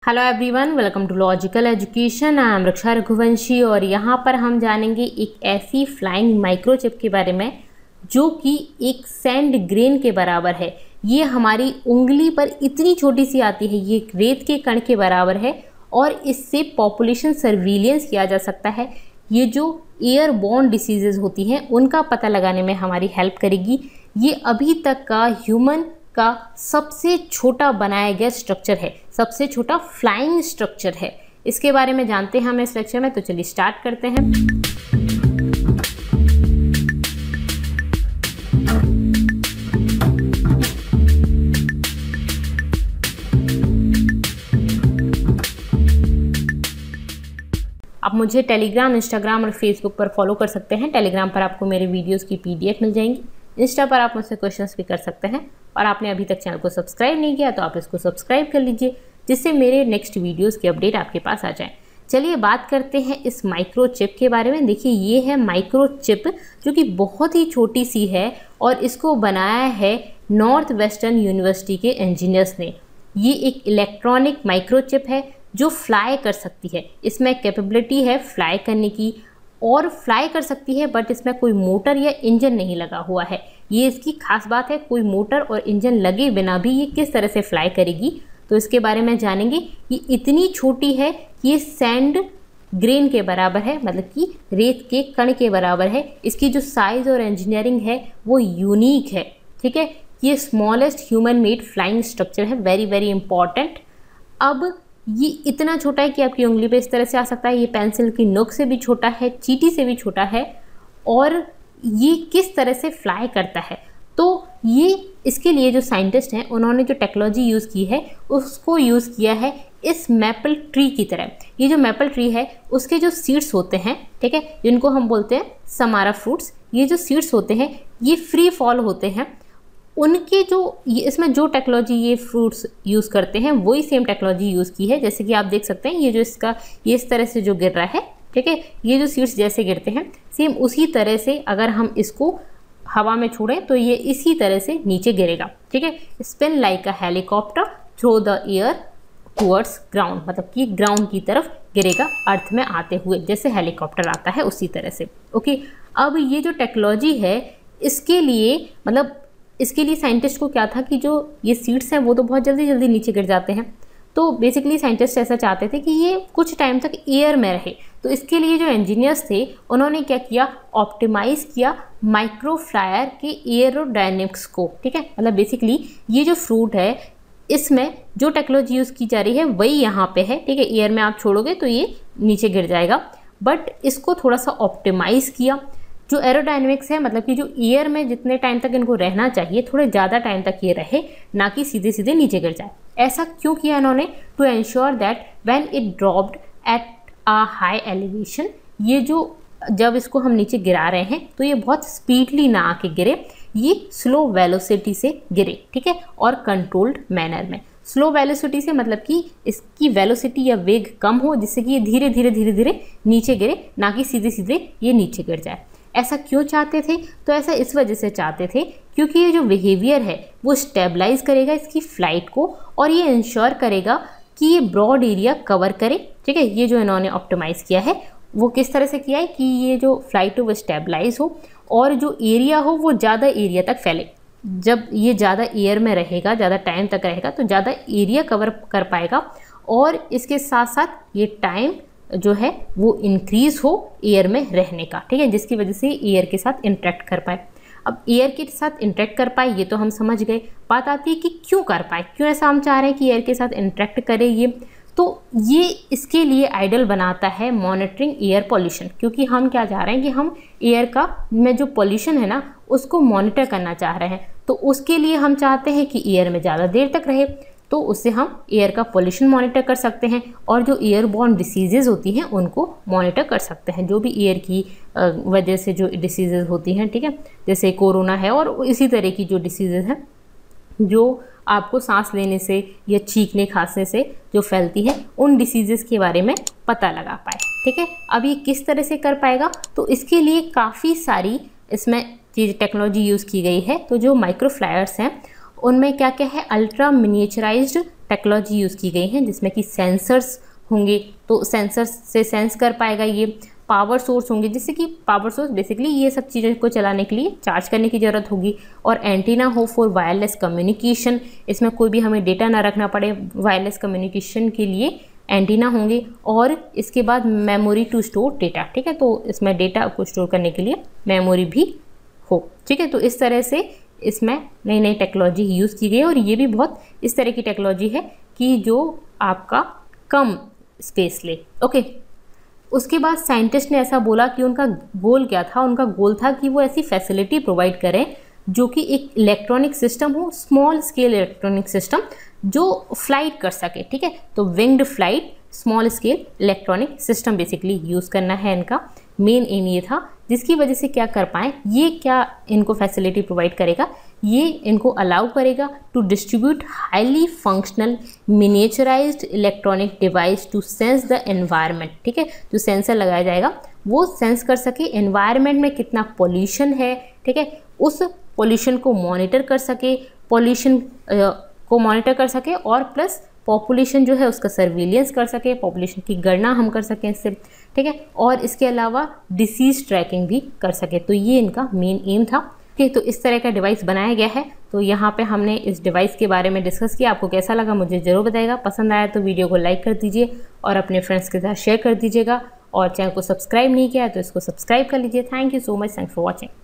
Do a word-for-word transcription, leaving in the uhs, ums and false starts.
Hello everyone, welcome to logical education. I am Raksha Raghuvanshi और यहाँ पर हम जानेंगे एक ऐसी फ्लाइंग माइक्रोचिप के बारे में जो कि एक सैंड ग्रेन के बराबर है। ये हमारी उंगली पर इतनी छोटी सी आती है, ये रेत के कण के बराबर है और इससे पॉपुलेशन सर्विलियंस किया जा सकता है। ये जो एयरबॉर्न डिसीजेज होती हैं उनका पता लगाने में हमारी हेल्प करेगी। ये अभी तक का ह्यूमन का सबसे छोटा बनाया गया स्ट्रक्चर है, सबसे छोटा फ्लाइंग स्ट्रक्चर है। इसके बारे में जानते हैं हम इस लेक्चर में, तो चलिए स्टार्ट करते हैं। आप मुझे टेलीग्राम, इंस्टाग्राम और फेसबुक पर फॉलो कर सकते हैं। टेलीग्राम पर आपको मेरे वीडियोस की पीडीएफ मिल जाएंगी। इंस्टा पर आप मुझसे क्वेश्चंस भी कर सकते हैं और आपने अभी तक चैनल को सब्सक्राइब नहीं किया तो आप इसको सब्सक्राइब कर लीजिए, जिससे मेरे नेक्स्ट वीडियोस की अपडेट आपके पास आ जाए। चलिए बात करते हैं इस माइक्रोचिप के बारे में। देखिए, ये है माइक्रोचिप जो कि बहुत ही छोटी सी है और इसको बनाया है नॉर्थ वेस्टर्न यूनिवर्सिटी के इंजीनियर्स ने। ये एक इलेक्ट्रॉनिक माइक्रोचिप है जो फ्लाई कर सकती है। इसमें कैपेबिलिटी है फ्लाई करने की और फ्लाई कर सकती है, बट इसमें कोई मोटर या इंजन नहीं लगा हुआ है। ये इसकी खास बात है, कोई मोटर और इंजन लगे बिना भी ये किस तरह से फ्लाई करेगी, तो इसके बारे में जानेंगे। ये इतनी छोटी है कि ये सैंड ग्रेन के बराबर है, मतलब कि रेत के कण के बराबर है। इसकी जो साइज और इंजीनियरिंग है वो यूनिक है, ठीक है। ये smallest human made flying structure है, वेरी वेरी इंपॉर्टेंट। अब ये इतना छोटा है कि आपकी उंगली पे इस तरह से आ सकता है। ये पेंसिल की नोक से भी छोटा है, चींटी से भी छोटा है। और ये किस तरह से फ्लाई करता है, तो ये इसके लिए जो साइंटिस्ट हैं उन्होंने जो टेक्नोलॉजी यूज़ की है उसको यूज़ किया है इस मैपल ट्री की तरह। ये जो मैपल ट्री है उसके जो सीड्स होते हैं, ठीक है, जिनको हम बोलते हैं समारा फ्रूट्स, ये जो सीड्स होते हैं ये फ्री फॉल होते हैं। उनके जो ये इसमें जो टेक्नोलॉजी ये फ्रूट्स यूज़ करते हैं वही सेम टेक्नोलॉजी यूज़ की है। जैसे कि आप देख सकते हैं, ये जो इसका ये इस तरह से जो गिर रहा है, ठीक है, ये जो सीड्स जैसे गिरते हैं सेम उसी तरह से अगर हम इसको हवा में छोड़ें तो ये इसी तरह से नीचे गिरेगा, ठीक है। Spin like a helicopter through the air towards ground, मतलब कि ग्राउंड की तरफ गिरेगा अर्थ में आते हुए, जैसे हेलीकॉप्टर आता है उसी तरह से। ओके, अब ये जो टेक्नोलॉजी है इसके लिए मतलब इसके लिए साइंटिस्ट को क्या था कि जो ये सीड्स हैं वो तो बहुत जल्दी जल्दी नीचे गिर जाते हैं, तो बेसिकली साइंटिस्ट ऐसा चाहते थे कि ये कुछ टाइम तक एयर में रहे। तो इसके लिए जो इंजीनियर्स थे उन्होंने क्या किया, ऑप्टिमाइज़ किया माइक्रोफ्लायर के एयरोडायनेमिक्स को, ठीक है। मतलब बेसिकली ये जो फ्रूट है इसमें जो टेक्नोलॉजी यूज़ की जा रही है वही यहाँ पे है, ठीक है। एयर में आप छोड़ोगे तो ये नीचे गिर जाएगा, बट इसको थोड़ा सा ऑप्टिमाइज़ किया। जो एरोडायनेमिक्स है, मतलब कि जो एयर में जितने टाइम तक इनको रहना चाहिए थोड़े ज़्यादा टाइम तक ये रहे, ना कि सीधे सीधे नीचे गिर जाए। ऐसा क्यों किया इन्होंने? To ensure that when it dropped at a high elevation, ये जो जब इसको हम नीचे गिरा रहे हैं तो ये बहुत स्पीडली ना आके गिरे, ये स्लो वेलोसिटी से गिरे, ठीक है, और कंट्रोल्ड मैनर में। स्लो वेलोसिटी से मतलब कि इसकी वेलोसिटी या वेग कम हो, जिससे कि ये धीरे धीरे धीरे धीरे नीचे गिरे, ना कि सीधे सीधे ये नीचे गिर जाए। ऐसा क्यों चाहते थे? तो ऐसा इस वजह से चाहते थे क्योंकि ये जो बिहेवियर है वो स्टेबलाइज करेगा इसकी फ्लाइट को और ये इंश्योर करेगा कि ये ब्रॉड एरिया कवर करे, ठीक है। ये जो इन्होंने ऑप्टिमाइज़ किया है वो किस तरह से किया है कि ये जो फ्लाइट हो वो स्टेबलाइज हो और जो एरिया हो वो ज़्यादा एरिया तक फैले। जब ये ज़्यादा एयर में रहेगा, ज़्यादा टाइम तक रहेगा, तो ज़्यादा एरिया कवर कर पाएगा और इसके साथ साथ ये टाइम जो है वो इंक्रीज हो एयर में रहने का, ठीक है, जिसकी वजह से एयर के साथ इंटरेक्ट कर पाए। अब एयर के साथ इंटरेक्ट कर पाए ये तो हम समझ गए। बात आती है कि क्यों कर पाए, क्यों ऐसा हम चाह रहे हैं कि एयर के साथ इंटरेक्ट करे ये, तो ये इसके लिए आइडियल बनाता है मॉनिटरिंग एयर पॉल्यूशन। क्योंकि हम क्या चाह रहे हैं कि हम एयर का में जो पॉल्यूशन है ना उसको मॉनिटर करना चाह रहे हैं, तो उसके लिए हम चाहते हैं कि एयर में ज़्यादा देर तक रहे, तो उससे हम एयर का पोल्यूशन मॉनिटर कर सकते हैं और जो एयरबॉर्न डिसीजेज़ होती हैं उनको मॉनिटर कर सकते हैं। जो भी एयर की वजह से जो डिसीजेज़ होती हैं, ठीक है, जैसे कोरोना है और इसी तरह की जो डिसीजेज़ हैं जो आपको सांस लेने से या छींकने खांसने से जो फैलती हैं, उन डिसीजेज़ के बारे में पता लगा पाए, ठीक है। अब ये किस तरह से कर पाएगा? तो इसके लिए काफ़ी सारी इसमें चीज़ टेक्नोलॉजी यूज़ की गई है। तो जो माइक्रोफ्लायर्स हैं उनमें क्या क्या है, अल्ट्रा मिनिएचराइज्ड टेक्नोलॉजी यूज़ की गई है जिसमें कि सेंसर्स होंगे, तो सेंसर्स से सेंस कर पाएगा ये। पावर सोर्स होंगे, जिससे कि पावर सोर्स बेसिकली ये सब चीज़ों को चलाने के लिए चार्ज करने की ज़रूरत होगी। और एंटीना हो फॉर वायरलेस कम्युनिकेशन, इसमें कोई भी हमें डेटा ना रखना पड़े, वायरलेस कम्युनिकेशन के लिए एंटीना होंगे। और इसके बाद मेमोरी टू स्टोर डेटा, ठीक है, तो इसमें डेटा को स्टोर करने के लिए मेमोरी भी हो, ठीक है। तो इस तरह से इसमें नई नई टेक्नोलॉजी यूज़ की गई है और ये भी बहुत इस तरह की टेक्नोलॉजी है कि जो आपका कम स्पेस ले, ओके। उसके बाद साइंटिस्ट ने ऐसा बोला कि उनका गोल क्या था, उनका गोल था कि वो ऐसी फैसिलिटी प्रोवाइड करें जो कि एक इलेक्ट्रॉनिक सिस्टम हो, स्मॉल स्केल इलेक्ट्रॉनिक सिस्टम जो फ्लाइट कर सके, ठीक है। तो winged flight small scale electronic system basically use करना है, इनका मेन एम ये था, जिसकी वजह से क्या कर पाएँ, ये क्या इनको फैसिलिटी प्रोवाइड करेगा, ये इनको अलाउ करेगा to distribute highly functional miniaturized electronic device to sense the environment, ठीक है। जो सेंसर लगाया जाएगा वो सेंस कर सके एनवायरनमेंट में कितना पॉल्यूशन है, ठीक है, उस पॉल्यूशन को मॉनिटर कर सके, पॉल्यूशन को मॉनिटर कर सके और प्लस पॉपुलेशन जो है उसका सर्विलियंस कर सके, पॉपुलेशन की गणना हम कर सकें इससे, ठीक है। और इसके अलावा डिसीज ट्रैकिंग भी कर सके। तो ये इनका मेन एम था, ठीक है। तो इस तरह का डिवाइस बनाया गया है। तो यहाँ पे हमने इस डिवाइस के बारे में डिस्कस किया। आपको कैसा लगा मुझे ज़रूर बताइएगा। पसंद आया तो वीडियो को लाइक कर दीजिए और अपने फ्रेंड्स के साथ शेयर कर दीजिएगा। और चैनल को सब्सक्राइब नहीं किया है तो इसको सब्सक्राइब कर लीजिए। Thank you so much, thanks for watching.